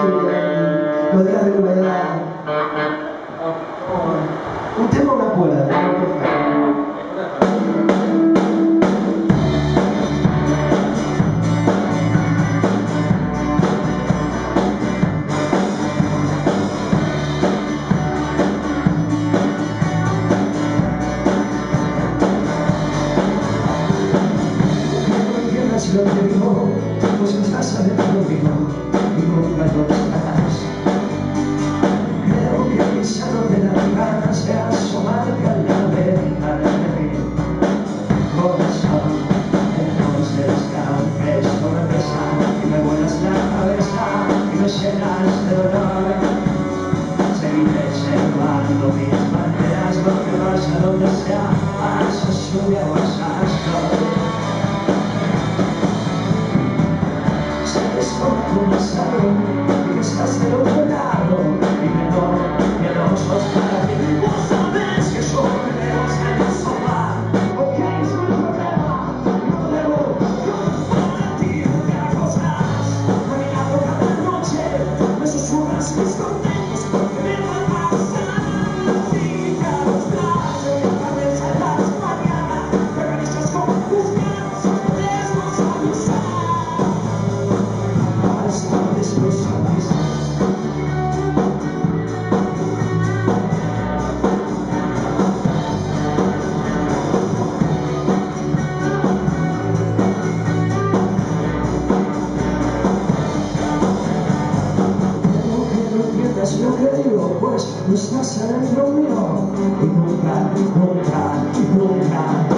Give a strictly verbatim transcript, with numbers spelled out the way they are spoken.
Lo digas de humedad. Un tema, una cuerda, ¿no? Si lo que digo, pues me estás adentro conmigo y nunca lo estarás. Creo que quizá no te dan ganas de asomarte a la ventana de mi corazón. Entonces cada vez no me pesa y me vuelas la cabeza y me llenas de dolor. Seguiré observando mis banderas, porque vas a donde sea, vas a subir a WhatsApp. Como tú sabes que estás del otro lado y que no, que no sos para ti. Vos sabés que yo me debo ser el sofá. Ok, es un problema, no debo, yo para ti nunca cosas. Caminando cada noche, me susurras mis contentos porque me van a pasar. Y cada los brazos y la cabeza en las mañanas, me acaricias con tus manos, podemos avisar. Lo que digo, pues no estás adentro mío y nunca, nunca, nunca